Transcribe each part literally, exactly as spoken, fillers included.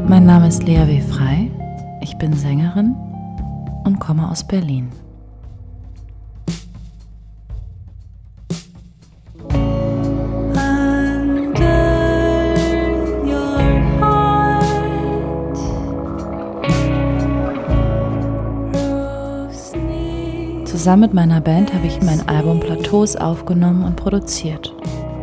Mein Name ist Lea W. Frey, ich bin Sängerin und komme aus Berlin. Zusammen mit meiner Band habe ich mein Album Plateaus aufgenommen und produziert.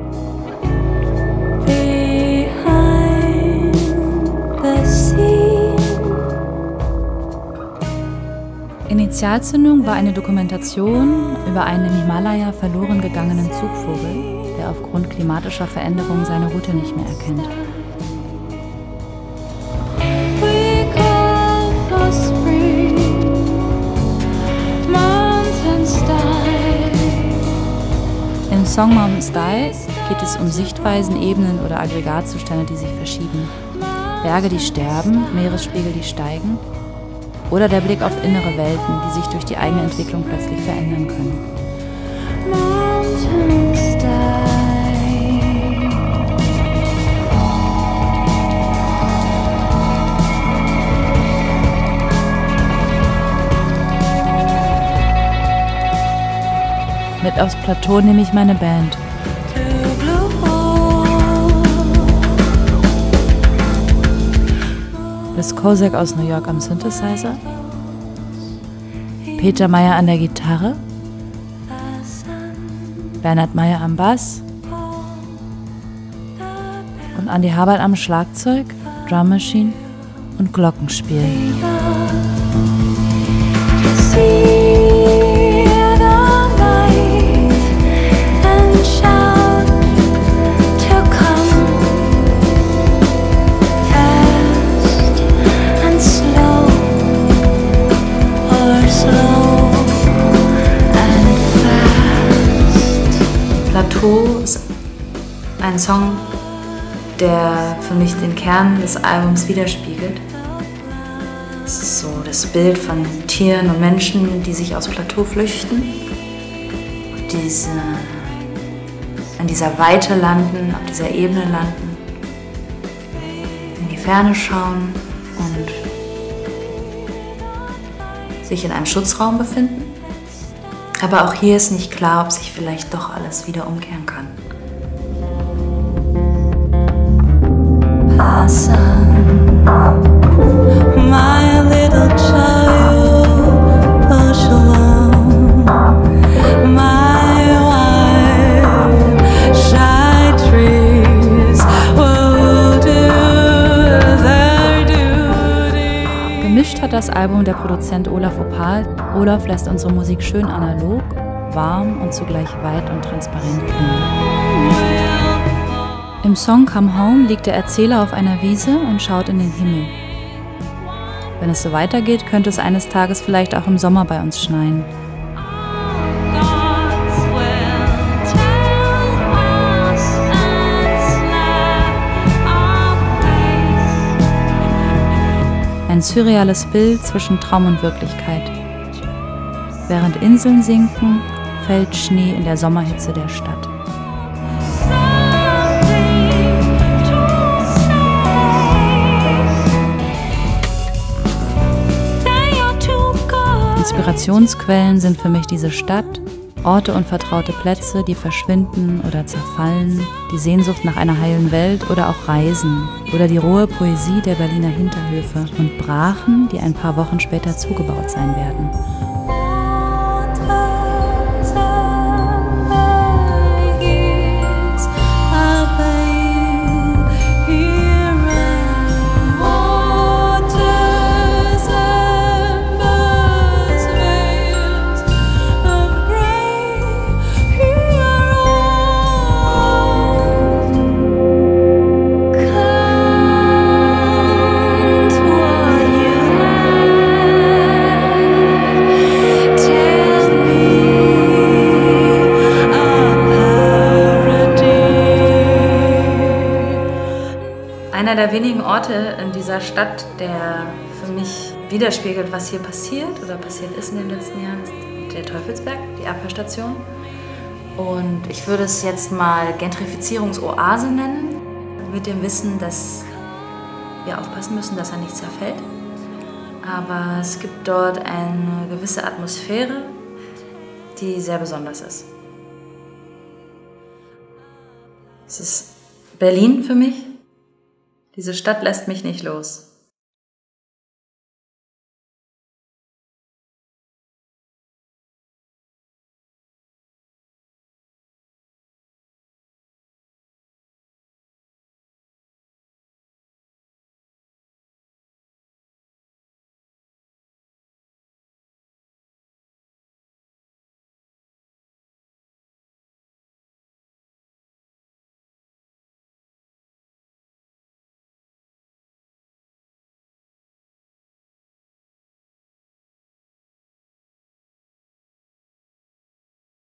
Initialzündung war eine Dokumentation über einen im Himalaya verloren gegangenen Zugvogel, der aufgrund klimatischer Veränderungen seine Route nicht mehr erkennt. Im Song Mountain Style geht es um Sichtweisen, Ebenen oder Aggregatzustände, die sich verschieben. Berge, die sterben, Meeresspiegel, die steigen. Oder der Blick auf innere Welten, die sich durch die eigene Entwicklung plötzlich verändern können. Mit aufs Plateau nehme ich meine Band. Liz Kozak aus New York am Synthesizer, Peter Meyer an der Gitarre, Bernhard Meyer am Bass und Andi Haberl am Schlagzeug, Drum Machine und Glockenspiel. Plateau ist ein Song, der für mich den Kern des Albums widerspiegelt. Es ist so das Bild von Tieren und Menschen, die sich aus Plateau flüchten, auf diese, an dieser Weite landen, auf dieser Ebene landen, in die Ferne schauen und sich in einem Schutzraum befinden. Aber auch hier ist nicht klar, ob sich vielleicht doch alles wieder umkehren kann. Pass on, my little child, push along, my wife, shy trees will do their duty. Gemischt hat das Album der Produzent Olaf Opal. Olaf lässt unsere Musik schön analog, warm und zugleich weit und transparent klingen. Im Song Come Home liegt der Erzähler auf einer Wiese und schaut in den Himmel. Wenn es so weitergeht, könnte es eines Tages vielleicht auch im Sommer bei uns schneien. Ein surreales Bild zwischen Traum und Wirklichkeit. Während Inseln sinken, fällt Schnee in der Sommerhitze der Stadt. Inspirationsquellen sind für mich diese Stadt, Orte und vertraute Plätze, die verschwinden oder zerfallen, die Sehnsucht nach einer heilen Welt oder auch Reisen oder die rohe Poesie der Berliner Hinterhöfe und Brachen, die ein paar Wochen später zugebaut sein werden. Einer der wenigen Orte in dieser Stadt, der für mich widerspiegelt, was hier passiert oder passiert ist in den letzten Jahren, ist der Teufelsberg, die Abhörstation. Und ich würde es jetzt mal Gentrifizierungsoase nennen, mit dem Wissen, dass wir aufpassen müssen, dass er nicht zerfällt. Aber es gibt dort eine gewisse Atmosphäre, die sehr besonders ist. Es ist Berlin für mich. Diese Stadt lässt mich nicht los.